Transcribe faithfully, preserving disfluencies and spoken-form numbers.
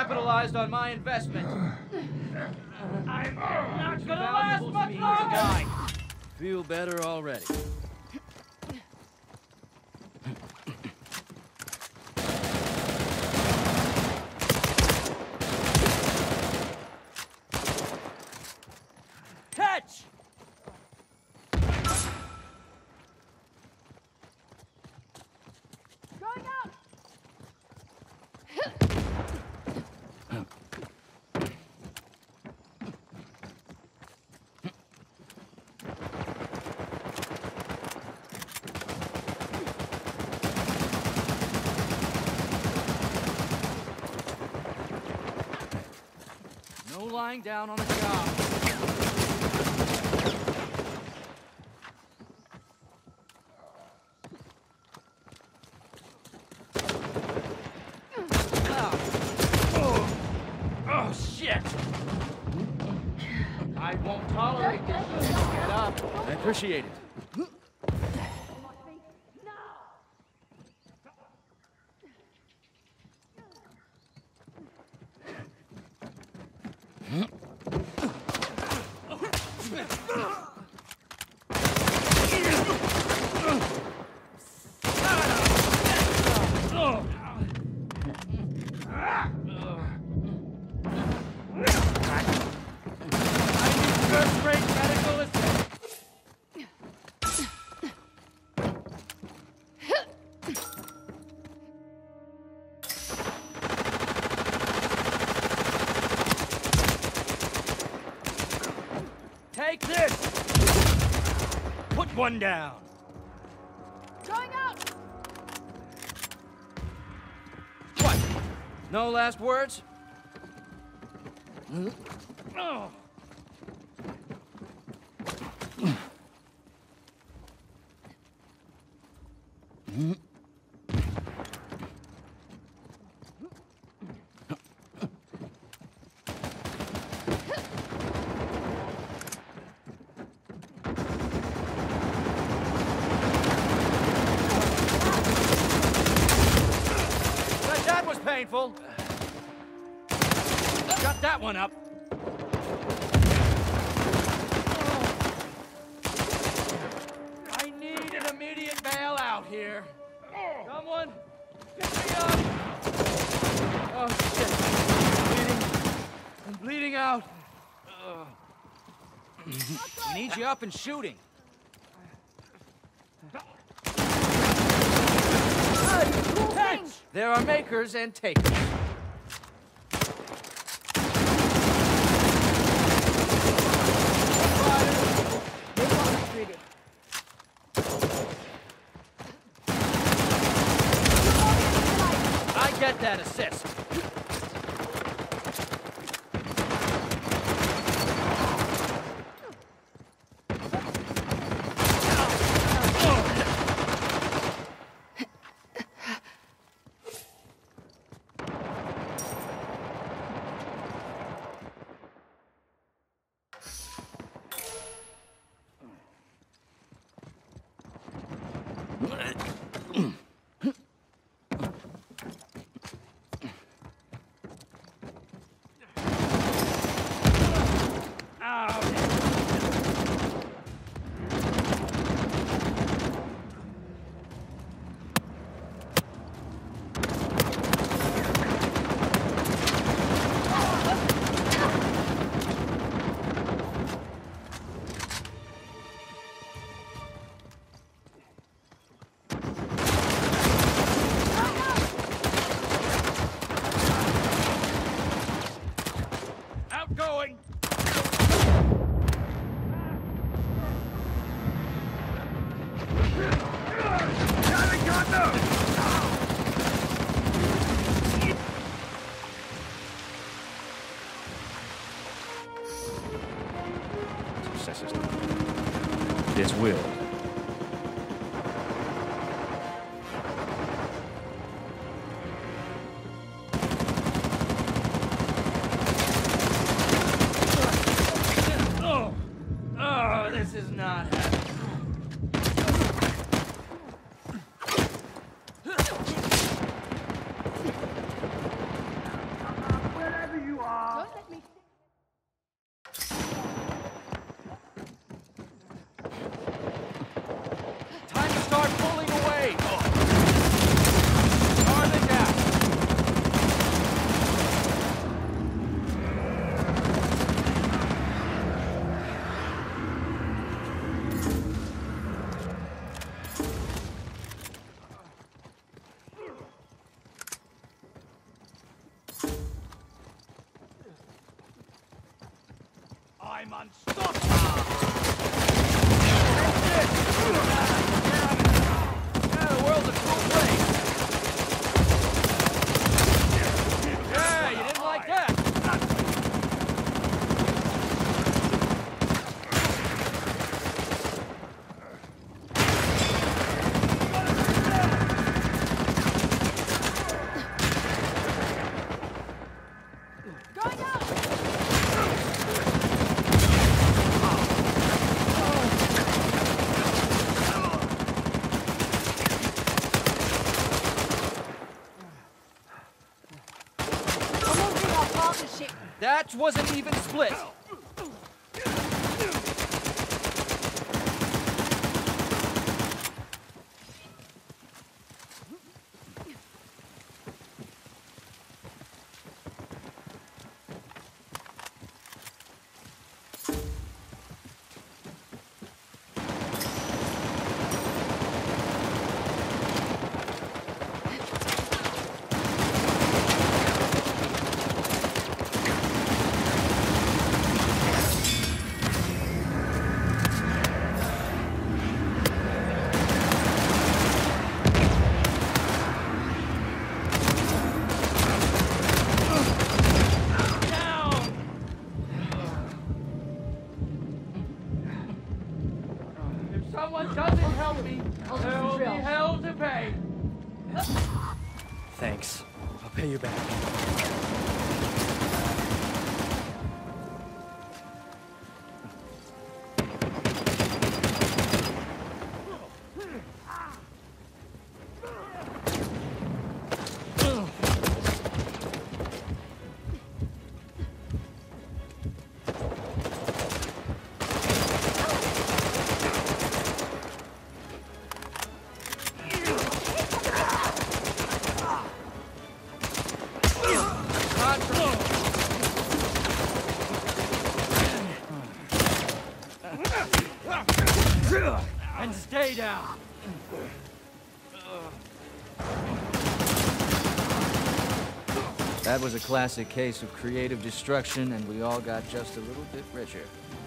capitalized on my investment. I'm not gonna Valuable last to much me longer! to die. Feel better already. Catch! Going out! No lying down on the job. Oh, shit! I won't tolerate this. Get up. I appreciate it. First-rate medical assistance. Take this! Put one down. Going out! What? No last words? Oh. That, that was painful. Got that one up. I need an immediate bailout here. Someone, pick me up. Oh, shit. I'm bleeding. I'm bleeding out. Ugh. I need you up and shooting. Catch! There are makers and takers. I get that assist. Outgoing! Successes. This will. Oh! Oh, this is not happening. Yeah, the world's a cool place. Yeah, you didn't like that. Going out! I'm losing our partnership. That wasn't even split. If someone doesn't help me, there will be hell to pay. Thanks. I'll pay you back. And stay down. That was a classic case of creative destruction, and we all got just a little bit richer.